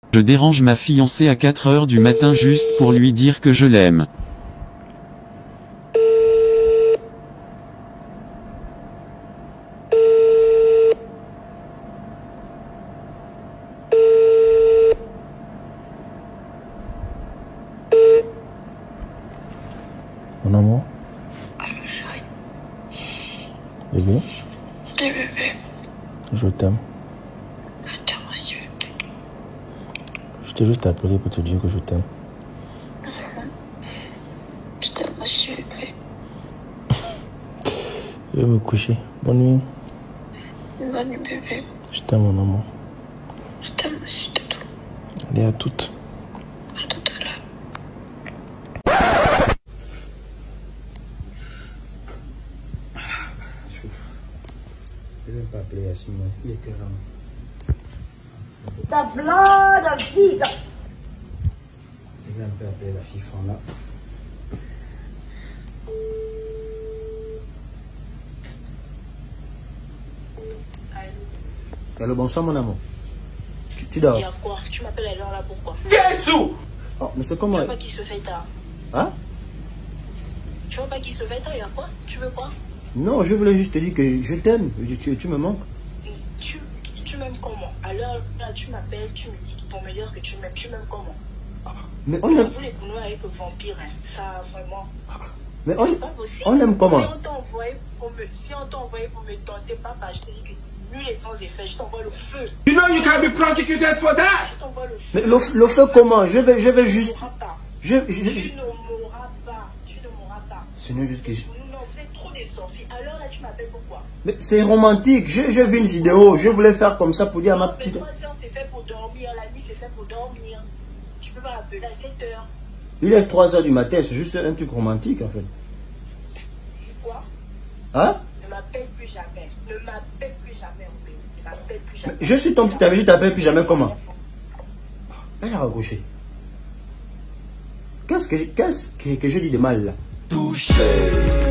Je dérange ma fiancée à 4 heures du matin juste pour lui dire que je l'aime. Mon amour. Bébé. Bébé. Je t'aime. Je t'aime aussi, bébé. Je t'ai juste appelé pour te dire que je t'aime. Je t'aime aussi, bébé. Je vais me coucher. Bonne nuit. Bonne nuit, bébé. Je t'aime, mon amour. Je t'aime aussi, Doudou. Allez, à toutes. À tout à l'heure. Je vais pas appeler Yacine. Il est quelle heure? The blood of Jesus. Je vais un peu appeler la fille là. Allô, bonsoir mon amour. Tu dors? Il y a quoi? Tu m'appelles à l'heure là pourquoi? Jésus! Oh, mais c'est comment? Tu veux pas qu'il se fait tard? Hein? Tu veux pas qu'il se fait tard? Il y a quoi? Tu veux quoi? Non, je voulais juste te dire que je t'aime. Tu me manques. Tu m'aimes comment? À l'heure là, tu m'appelles, tu me dis pour me dire que tu m'aimes. Tu m'aimes comment? Mais on aime. Vous les boulons avec le vampire, hein. Ça vraiment. Mais C'est pas possible. on aime comment? Si on t'a envoyé pour me tenter, papa, je te dis que nul et sans effet, je t'envoie le feu. You know you can be prosecuted for that. Je t'envoie le feu. Mais le feu comment? Je vais juste. Tu ne mourras pas. Tu ne mourras pas. Seigneur, juste que. Non, vous êtes trop des sorciers. Alors là, tu m'appelles pourquoi? Mais c'est romantique. J'ai vu une vidéo. Je voulais faire comme ça pour dire à ma petite. Mais 3 heures, c'est fait pour dormir. La nuit, c'est fait pour dormir. Tu peux pas appeler à 7 heures. Il est 3 heures du matin. C'est juste un truc romantique en fait. Quoi? Hein? Ne m'appelle plus jamais. Ne m'appelle plus jamais, mon bébé. Ne m'appelle plus jamais. Je suis ton petit ami. Je t'appelle plus jamais comment? Elle a raccroché. Qu'est-ce que je dis de mal là? Touché.